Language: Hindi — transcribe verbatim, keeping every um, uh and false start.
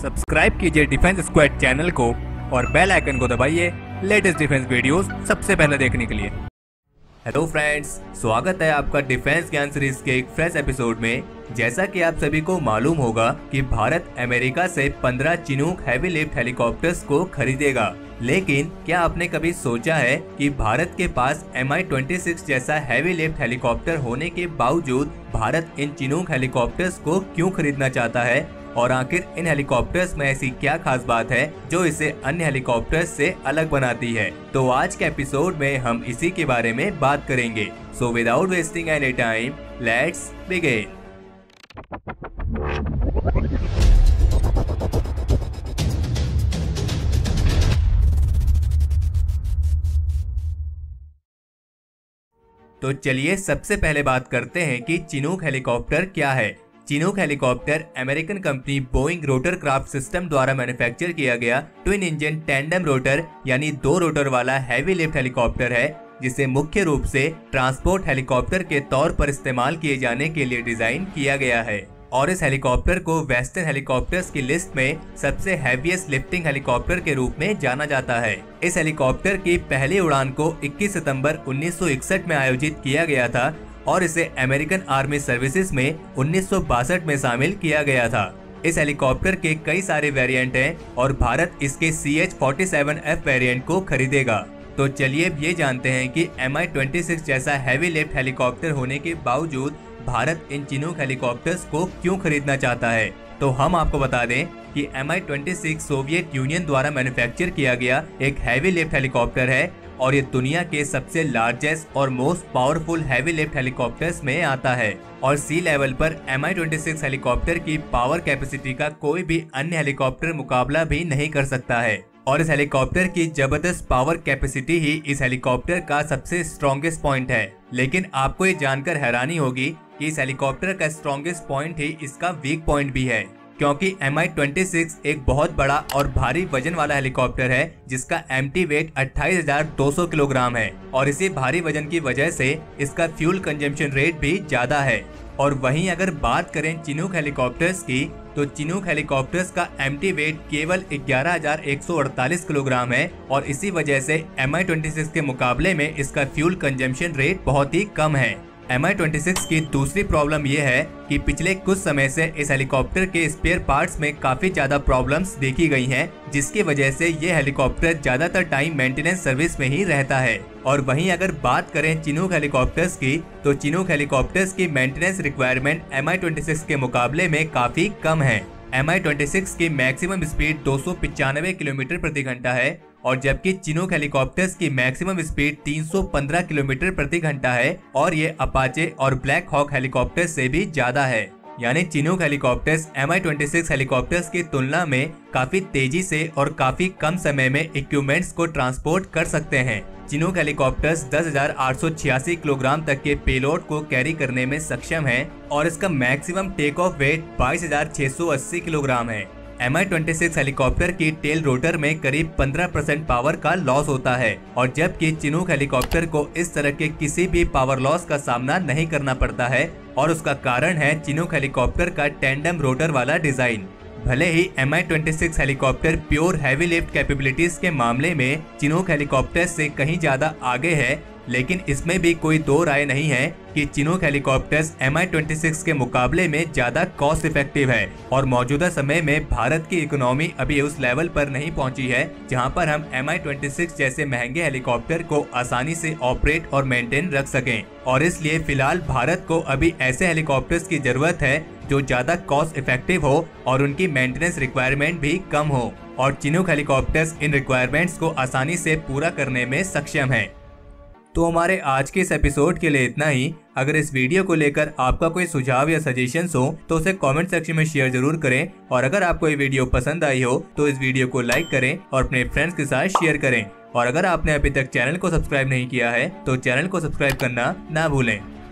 सब्सक्राइब कीजिए डिफेंस स्क्वाड चैनल को और बेल आइकन को दबाइए लेटेस्ट डिफेंस वीडियोस सबसे पहले देखने के लिए। हेलो फ्रेंड्स, स्वागत है आपका डिफेंस ज्ञान सीरीज के एक फ्रेश एपिसोड में। जैसा कि आप सभी को मालूम होगा कि भारत अमेरिका से पंद्रह चिनूक हैवी लिफ्ट हेलीकॉप्टर्स को खरीदेगा, लेकिन क्या आपने कभी सोचा है कि भारत के पास एम आई ट्वेंटी सिक्स जैसा हैवी लिफ्ट हेलीकॉप्टर होने के बावजूद भारत इन चिनूक हेलीकॉप्टर्स को क्यों खरीदना चाहता है और आखिर इन हेलीकॉप्टर्स में ऐसी क्या खास बात है जो इसे अन्य हेलीकॉप्टर्स से अलग बनाती है। तो आज के एपिसोड में हम इसी के बारे में बात करेंगे। So without wasting any time, let's begin. तो चलिए सबसे पहले बात करते हैं कि चिनूक हेलीकॉप्टर क्या है। Chinook helicopter American company Boeing rotor craft system द्वारा मैन्युफैक्चर किया गया ट्विन इंजन टैंडम रोटर यानी दो रोटर वाला हैवी लिफ्ट हेलीकॉप्टर है, जिसे मुख्य रूप से ट्रांसपोर्ट हेलीकॉप्टर के तौर पर इस्तेमाल किए जाने के लिए डिजाइन किया गया है और इस हेलीकॉप्टर को वेस्टर्न हेलीकॉप्टर्स की लिस्ट में सबसे हैवीएस्ट लिफ्टिंग हेलीकॉप्टर के रूप में जाना जाता है। इस हेलीकॉप्टर की पहली उड़ान को इक्कीस सितंबर उन्नीस सौ इकसठ में आयोजित किया गया था और इसे अमेरिकन आर्मी सर्विसेज में उन्नीस सौ बासठ में शामिल किया गया था। इस हेलीकॉप्टर के कई सारे वेरिएंट हैं और भारत इसके C H forty seven F variant को खरीदेगा। तो चलिए अब ये जानते हैं कि एम आई ट्वेंटी सिक्स जैसा हैवी लिफ्ट हेलीकॉप्टर होने के बावजूद भारत इन चिनूक हेलीकॉप्टर्स को क्यों खरीदना चाहता है। तो हम आपको बता दें कि M I twenty six Soviet Union द्वारा मैन्युफैक्चर किया गया एक हैवी लिफ्ट हेलीकॉप्टर है और ये दुनिया के सबसे लार्जेस्ट और most powerful heavy lift helicopters में आता है और सी लेवल पर M I twenty six helicopter की पावर कैपेसिटी का कोई भी अन्य हेलीकॉप्टर मुकाबला भी नहीं कर सकता है और इस हेलीकॉप्टर की जबरदस्त पावर कैपेसिटी ही इस हेलीकॉप्टर का सबसे स्ट्रॉन्गेस्ट पॉइंट है। लेकिन आपको ये जानकर हैरानी होगी कि इस हेलीकॉप्टर का स्ट्रॉन्गेस्ट पॉइंट ही इसका वीक पॉइंट भी है, क्योंकि एम आई ट्वेंटी सिक्स एक बहुत बड़ा और भारी वजन वाला हेलीकॉप्टर है जिसका एम्प्टी वेट अट्ठाईस हज़ार दो सौ किलोग्राम है और इसी भारी वजन की वजह से इसका फ्यूल कंजम्पशन रेट भी ज्यादा है। और वहीं अगर बात करें चिनूक हेलीकॉप्टर्स की, तो चिनूक हेलीकॉप्टर्स का एम्प्टी वेट केवल ग्यारह हज़ार एक सौ अड़तालीस किलोग्राम है और इसी वजह से एम आई ट्वेंटी सिक्स के मुकाबले में इसका फ्यूल कंजम्पशन रेट बहुत ही कम है। एम आई ट्वेंटी सिक्स की दूसरी प्रॉब्लम यह है कि पिछले कुछ समय से इस हेलीकॉप्टर के स्पेयर पार्ट्स में काफी ज्यादा प्रॉब्लम्स देखी गई हैं, जिसकी वजह से ये हेलीकॉप्टर ज्यादातर टाइम मेंटेनेंस सर्विस में ही रहता है। और वहीं अगर बात करें चिनूक हेलीकॉप्टर्स की, तो चिनूक हेलीकॉप्टर्स की maintenance requirement M I twenty six के मुकाबले में काफी कम है। एम आई ट्वेंटी सिक्स की मैक्सिमम स्पीड दो सौ पिचानवे किलोमीटर प्रति घंटा है और जबकि चिनूक हेलीकॉप्टर्स की मैक्सिमम स्पीड तीन सौ पंद्रह किलोमीटर प्रति घंटा है और ये अपाचे और ब्लैक हॉक हेलीकॉप्टर से भी ज्यादा है। यानी Chinook helicopters M I twenty six helicopters की तुलना में काफी तेजी से और काफी कम समय में इक्विपमेंट्स को ट्रांसपोर्ट कर सकते हैं। चिनूक हेलीकॉप्टर्स दस हज़ार आठ सौ छियासी किलोग्राम तक के पेलोड को कैरी करने में सक्षम है और इसका मैक्सिमम टेक ऑफ वेट बाईस हज़ार छह सौ अस्सी किलोग्राम है। M I twenty six helicopter की टेल रोटर में करीब पंद्रह परसेंट पावर का लॉस होता है और जबकि चिनूक हेलीकॉप्टर को इस तरह के किसी भी पावर लॉस का सामना नहीं करना पड़ता है और उसका कारण है चिनूक हेलीकॉप्टर का टैंडम रोटर वाला डिजाइन। भले ही M I twenty six helicopter pure heavy lift capabilities के मामले में चिनूक हेलीकॉप्टर से कहीं ज्यादा आगे है, लेकिन इसमें भी कोई दो राय नहीं है कि Chinook helicopters M I twenty six के मुकाबले में ज्यादा कॉस्ट इफेक्टिव है और मौजूदा समय में भारत की इकोनॉमी अभी उस लेवल पर नहीं पहुंची है जहां पर हम एम आई ट्वेंटी सिक्स जैसे महंगे हेलीकॉप्टर को आसानी से ऑपरेट और मेंटेन रख सकें और इसलिए फिलहाल भारत को अभी ऐसे हेलीकॉप्टर्स की जरूरत है जो ज्यादा कॉस्ट इफेक्टिव हो और उनकी मेंटेनेंस रिक्वायरमेंट भी कम हो और चिनूक हेलीकॉप्टर्स इन रिक्वायरमेंट्स को आसानी से पूरा करने में सक्षम है। तो हमारे आज के इस एपिसोड के लिए इतना ही। अगर इस वीडियो को लेकर आपका कोई सुझाव या सजेशंस हो तो उसे कमेंट सेक्शन में शेयर जरूर करें और अगर आपको ये वीडियो पसंद आई हो तो इस वीडियो को लाइक करें और अपने फ्रेंड्स के साथ शेयर करें और अगर आपने अभी तक चैनल को सब्सक्राइब नहीं किया है तो चैनल को सब्सक्राइब करना ना भूलें।